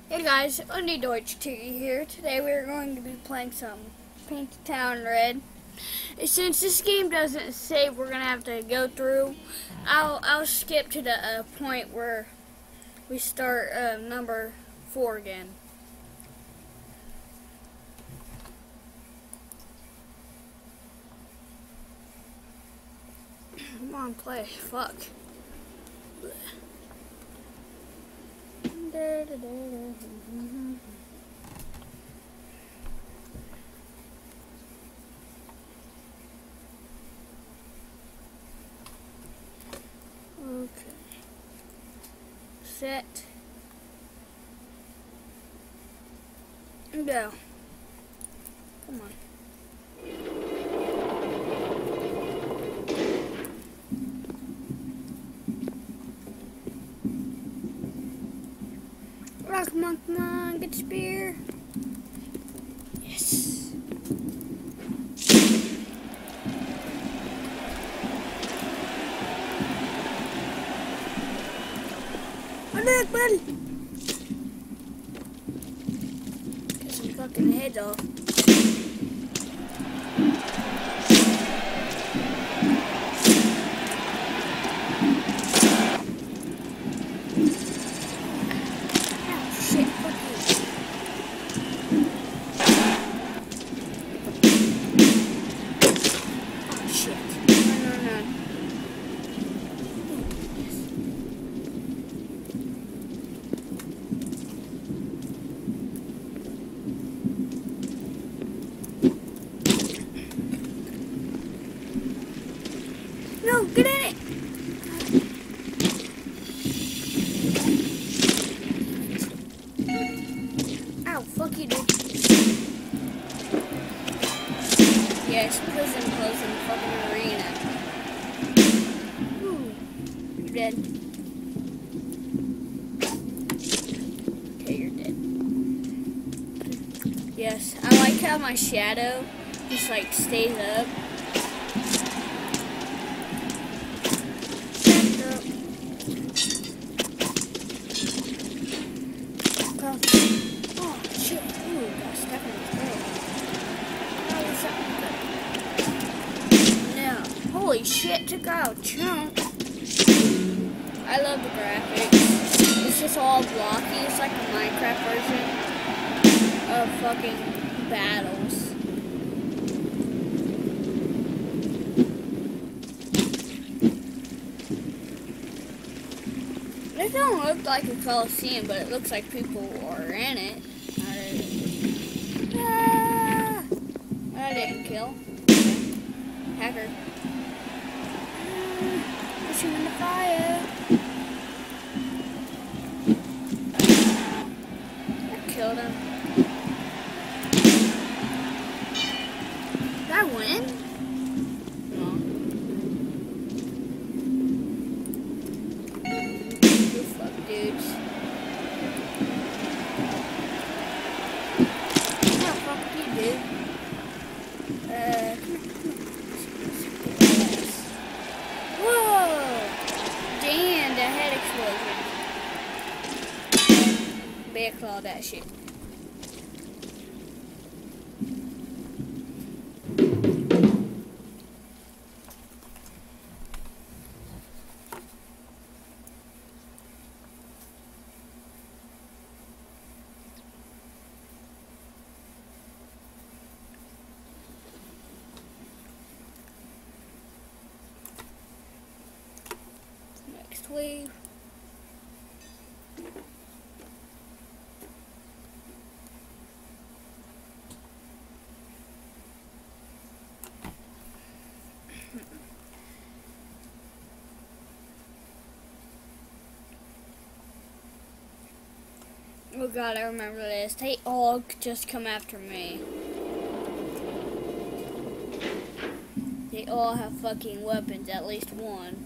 Hey guys, Undy Deutsch T here. Today we're going to be playing some Paint the Town Red. Since this game doesn't save, we're gonna have to go through. I'll skip to the point where we start number 4 again. Come on, play. Fuck. Okay. Set. And go. Come on. Come on, get the spear. Yes. Look, buddy. Get some fucking heads off. No, get in it! Ow, fuck you, dude. Yeah, it's prison close in the fucking arena. Ooh, you're dead. Okay, you're dead. Yes, I like how my shadow just like stays up. Oh shit, ooh, got stuck in his throat. Oh, something good. No. Holy shit, took out a chunk. I love the graphics. It's just all blocky. It's like a Minecraft version of fucking battles. It don't look like a Coliseum, but it looks like people are in it. Ah, I didn't kill. Hacker. Push him in the fire. I killed him. Did I win? Dudes. Oh, fuck you, dude. Come here. Whoa! Damn, that head explosion. Bear claw that shit. Wave. Oh god, I remember this. They all just come after me. They all have fucking weapons, at least one.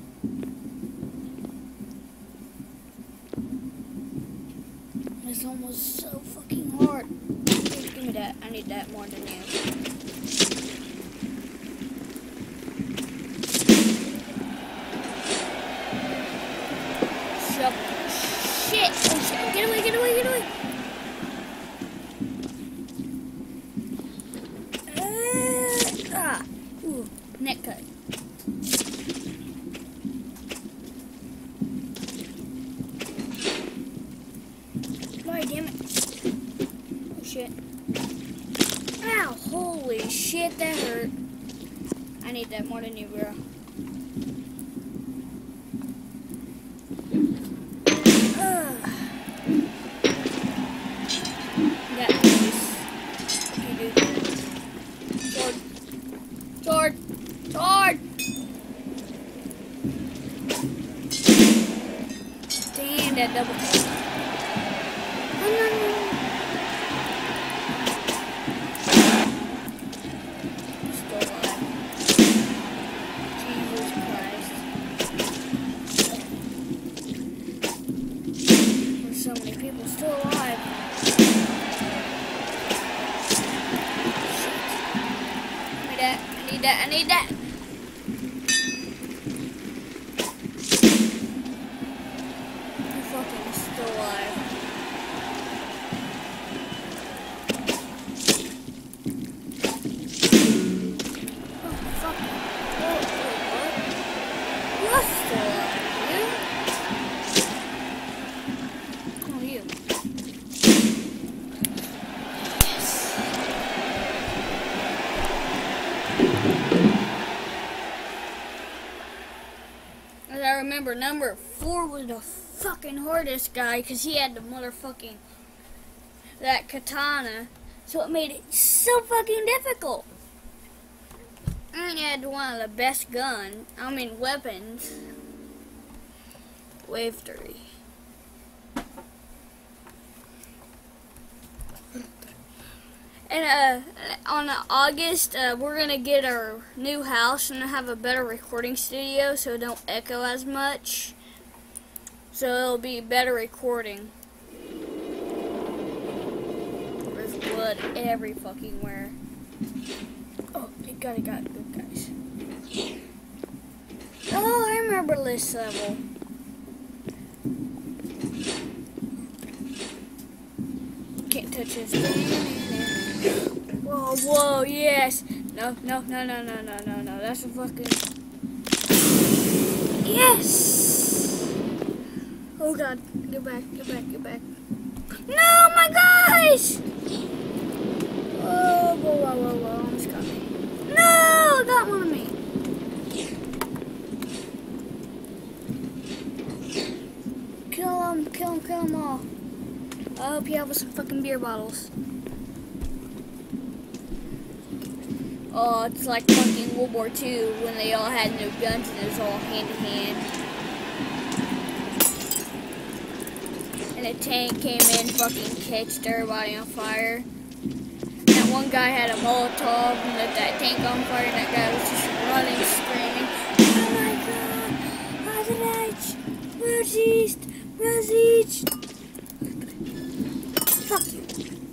It's almost so fucking hard. Give me that. I need that more than you. Shut. Shit! Oh shit! Get away! Get away! Get away! God damn it. Oh shit. Ow, holy shit, that hurt. I need that more than you, bro. Got this. Okay, dude. Sword. Sword. Sword! Damn, that double kill. No, no, no. Still alive. Jesus Christ. There's so many people still alive. Shit. I need that. I need that. You're fucking still alive. As I remember, number 4 was the fucking hardest guy because he had the motherfucking that katana, so it made it so fucking difficult. And he had one of the best weapons. Wave 3. And on August, we're gonna get our new house and have a better recording studio, so it don't echo as much. So it'll be better recording. There's blood every fucking where. Oh, it got good, guys. Oh, I remember this level. Can't touch this. Whoa, whoa, yes. No. That's a fucking... Yes! Oh god, get back. No, my gosh! Whoa, almost got me. No, got one of me. Kill them all. I hope you have some fucking beer bottles. Oh, it's like fucking World War II when they all had no guns and it was all hand to hand. And a tank came in, fucking catched everybody on fire. And that one guy had a Molotov and lit that tank on fire, and that guy was just running, screaming, "Oh my god! Rosich! Rosich! Fuck you."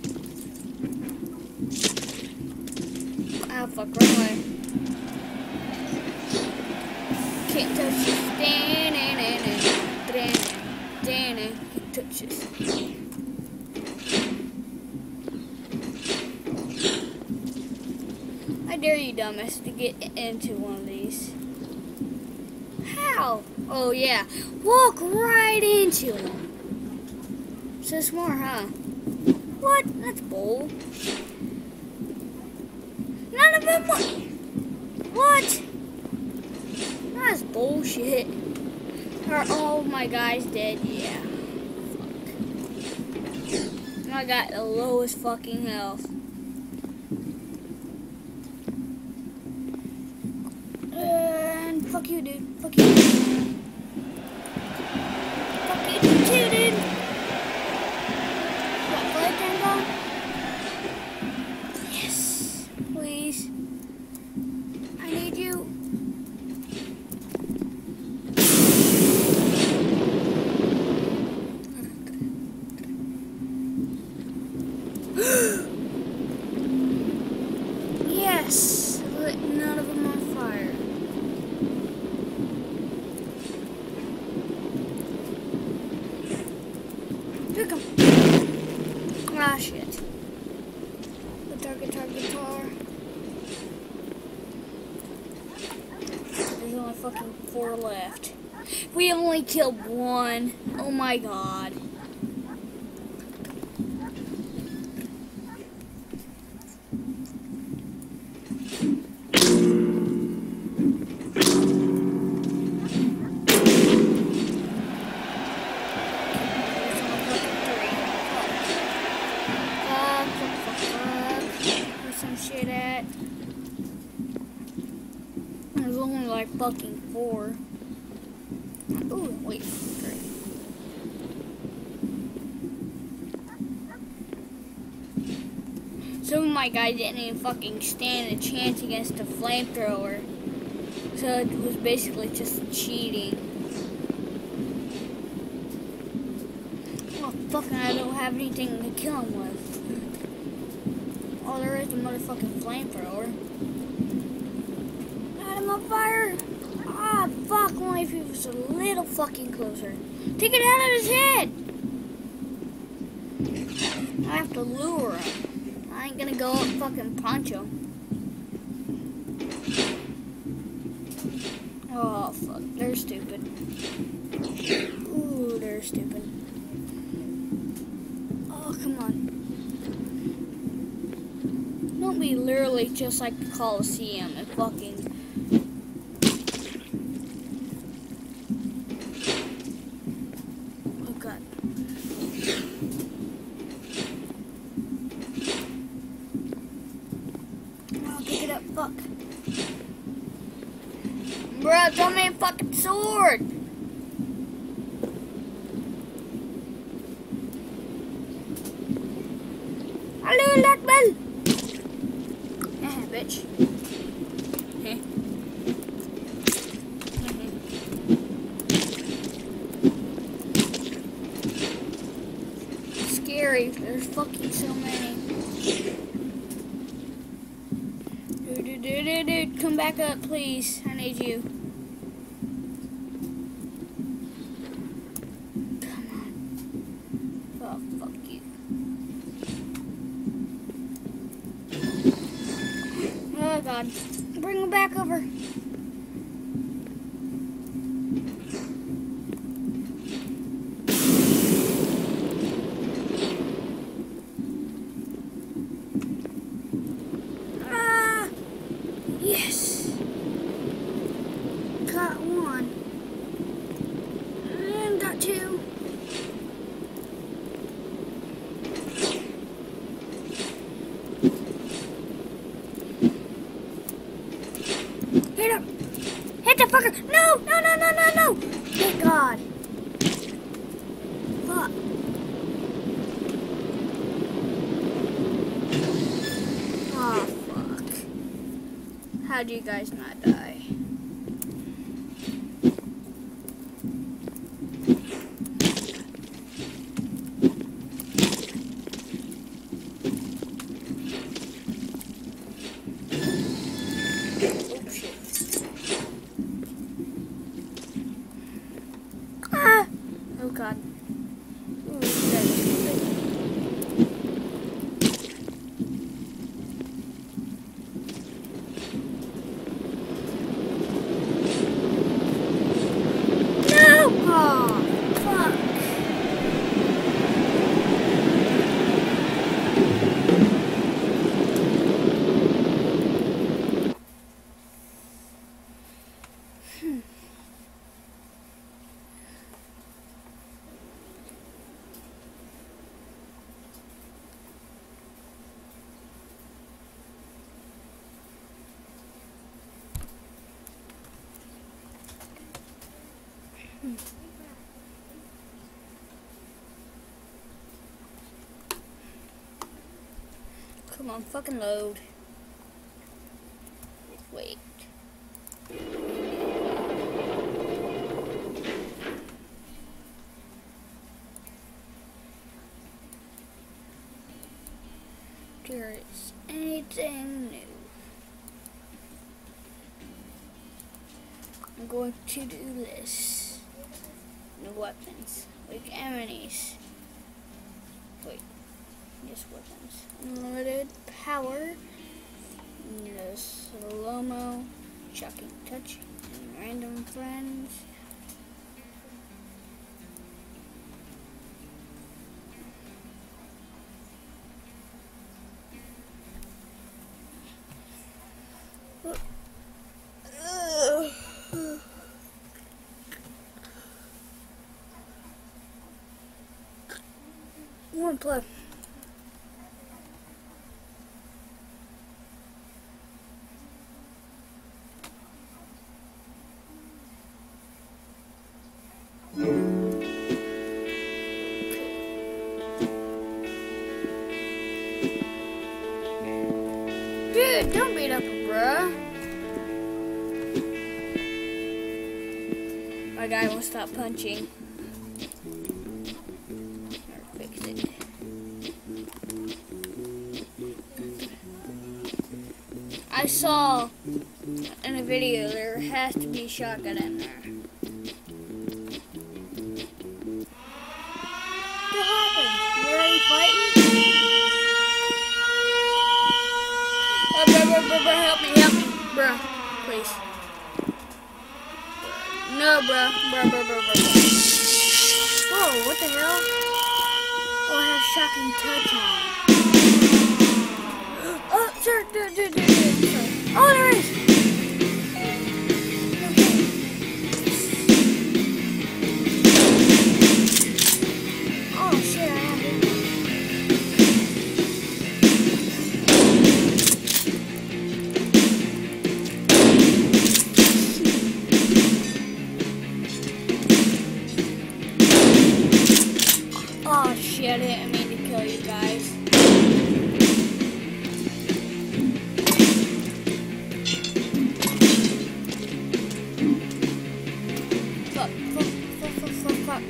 Oh, fuck, run away. Can't touch this. Can't touch this. I dare you, dumbass, to get into one of these. How? Oh, yeah. Walk right into them. So smart, huh? What? That's bold. None of them what? That's bullshit. Are all my guys dead? Yeah. Fuck. I got the lowest fucking health. And fuck you, dude. Fuck you. Fuck you too, dude. What, blood tango? Yes. Please. I need you. Yes. Lit none of them on fire. Here come. Ah, shit. Guitar. There's only fucking 4 left. We only killed 1. Oh my god. that. There's only like fucking 4. Ooh, wait, 3. Some of my guys didn't even fucking stand a chance against a flamethrower. So it was basically just cheating. Oh, fucking, I don't have anything to kill him with. Oh, there is a motherfucking flamethrower. Got him on fire. Ah, fuck, only if he was a little fucking closer. Take it out of his head. I have to lure him. I ain't gonna go up fucking punch him. Oh, fuck. They're stupid. Ooh, they're stupid. Oh, come on. Don't be literally just like the Coliseum and fucking... Oh, God. Oh, pick it up. Fuck. Bruh, throw me a fucking sword! Hello, Lakbel! Bitch. Scary. There's fucking so many. Dude, come back up, please. I need you. Come on. Oh, fuck you. Oh, God. Bring him back over. Yes. Got 1. And got 2. Hit him. Hit the fucker. No. Thank God. Fuck. Oh, fuck. How'd you guys not die? Oh, shit. Ah! Oh, God. Ooh, that is stupid. Oh, fuck. Come on, fucking load. Wait. There is anything new. I'm going to do this. New weapons. Like enemies. Wait. Just weapons. Unlimited power. No slow-mo. Shocking touch. And random friends. One play. Don't beat up a bruh. My guy won't stop punching. Or fix it. I saw in a video there has to be a shotgun in there. What happened? Where are you fighting? Oh, bruh, help me, bruh, please. No, bruh. Whoa, what the hell? Oh, I have shocking touch on. Oh, sir, dude. Oh, there is. Oh, shit, I have it. Oh shit, I didn't mean to kill you guys. Fuck.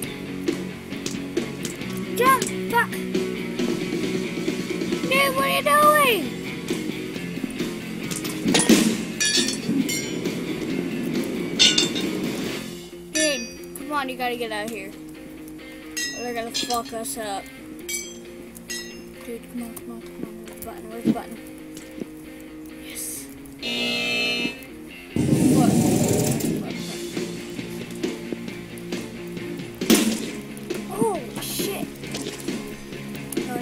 Jump! Fuck! Dude, what are you doing? Dude, come on, you gotta get out of here. They're gonna fuck us up. Dude, come on. Where's the button? Yes. What? Oh, shit. No.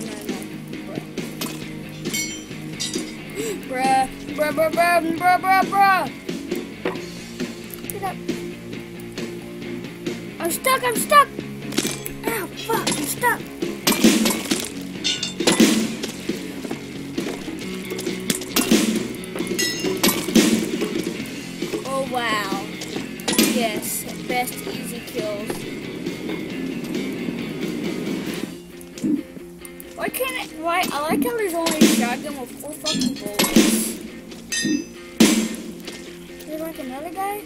Bruh. Get up. I'm stuck. Ow, fuck, I'm stuck. Oh, wow. Yes, best easy kills. Why? I like how there's only a shotgun with 4 fucking bullets. Is there like another guy?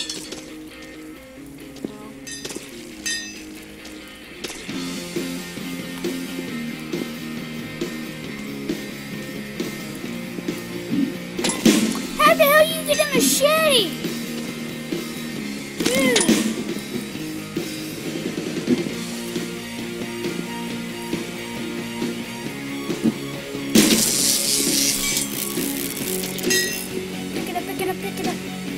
How the hell you get a machete? Dude. Pick it up.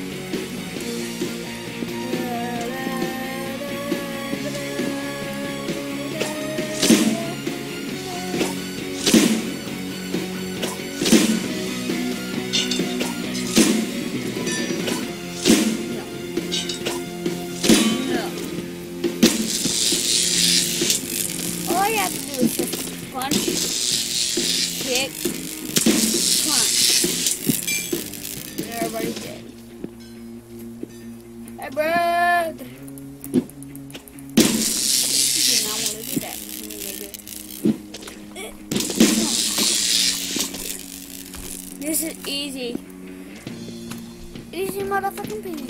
All I have to do is just punch, kick, punch. And everybody's dead. Hey, bro! Do not want to do that. This is easy. Easy motherfucking peasy.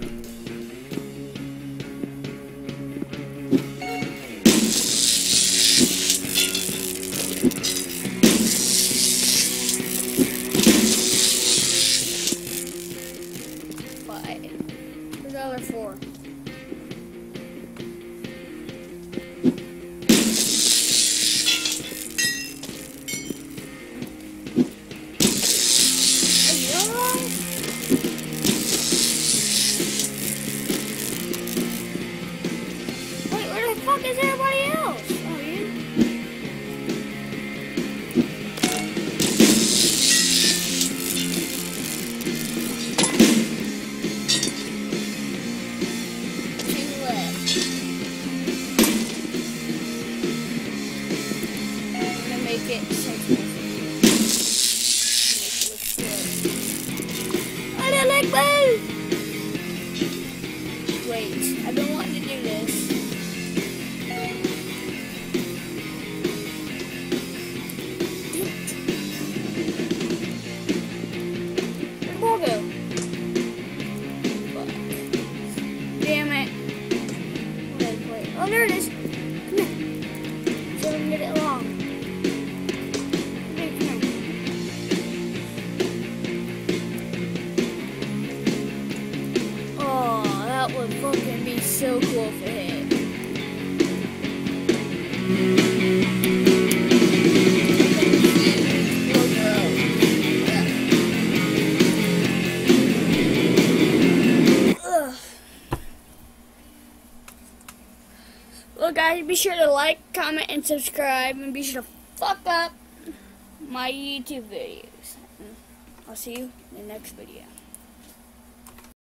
Where's the other 4? Are you alive? Wait, where the fuck is everybody else? Oh, you? Make it sensible. I don't like move! Wait, I've been wanting to do this. That would fucking be so cool if it hit. Well, guys, be sure to like, comment, and subscribe, and be sure to fuck up my YouTube videos. I'll see you in the next video.